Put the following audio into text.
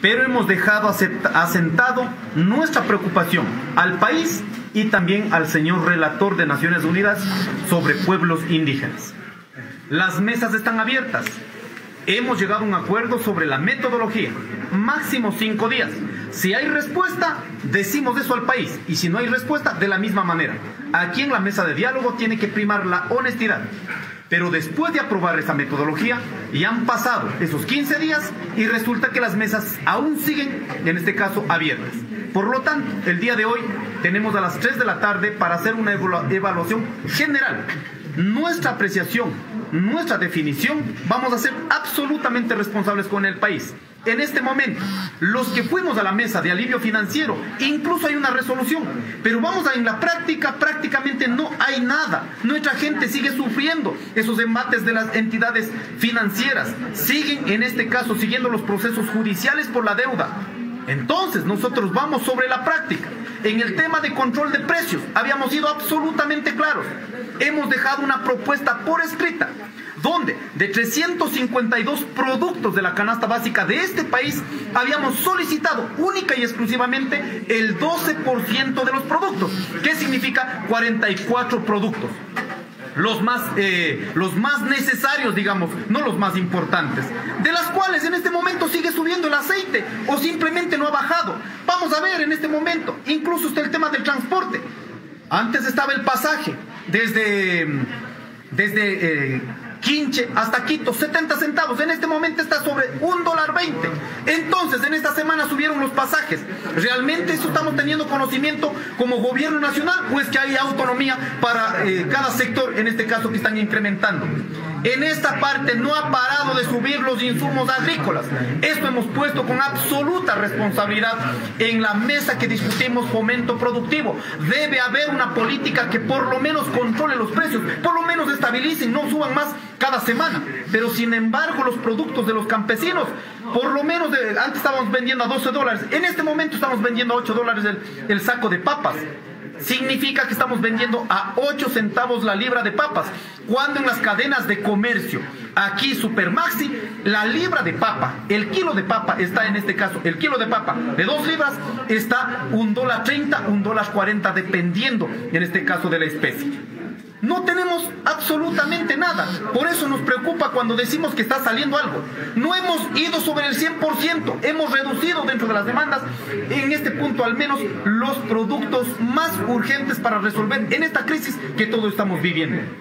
pero hemos dejado asentado nuestra preocupación al país y también al señor relator de Naciones Unidas sobre pueblos indígenas. Las mesas están abiertas. Hemos llegado a un acuerdo sobre la metodología, máximo 5 días. Si hay respuesta, decimos eso al país, y si no hay respuesta, de la misma manera. Aquí en la mesa de diálogo tiene que primar la honestidad. Pero después de aprobar esa metodología, ya han pasado esos 15 días y resulta que las mesas aún siguen, en este caso, abiertas. Por lo tanto, el día de hoy tenemos a las 3 de la tarde para hacer una evaluación general. Nuestra apreciación, nuestra definición, vamos a ser absolutamente responsables con el país. En este momento, los que fuimos a la mesa de alivio financiero, incluso hay una resolución, pero en la práctica prácticamente no hay nada. Nuestra gente sigue sufriendo esos embates de las entidades financieras, siguen en este caso siguiendo los procesos judiciales por la deuda. Entonces nosotros vamos sobre la práctica. En el tema de control de precios habíamos sido absolutamente claros. Hemos dejado una propuesta por escrita donde de 352 productos de la canasta básica de este país habíamos solicitado única y exclusivamente el 12% de los productos. ¿Qué significa 44 productos? Los más necesarios, digamos, no los más importantes, de las cuales en este momento sigue subiendo el aceite o simplemente no ha bajado. Vamos a ver en este momento, incluso está el tema del transporte. Antes estaba el pasaje desde Quinche hasta Quito, 70 centavos. En este momento está sobre $1.20. Entonces, en esta semana subieron los pasajes. ¿Realmente eso estamos teniendo conocimiento como gobierno nacional o es que hay autonomía para cada sector, en este caso, que están incrementando? En esta parte no ha parado de subir los insumos agrícolas. Esto hemos puesto con absoluta responsabilidad en la mesa que discutimos fomento productivo. Debe haber una política que por lo menos controle los precios, por lo menos estabilicen, no suban más cada semana. Pero sin embargo los productos de los campesinos, por lo menos antes estábamos vendiendo a $12, en este momento estamos vendiendo a $8 el saco de papas. Significa que estamos vendiendo a 8 centavos la libra de papas, cuando en las cadenas de comercio, aquí Supermaxi, la libra de papa, el kilo de papa está, en este caso, el kilo de papa de 2 libras está $1.30, $1.40, dependiendo, en este caso, de la especie. No tenemos absolutamente nada. Por eso nos preocupa cuando decimos que está saliendo algo. No hemos ido sobre el 100%. Hemos reducido dentro de las demandas, en este punto al menos, los productos más urgentes para resolver en esta crisis que todos estamos viviendo.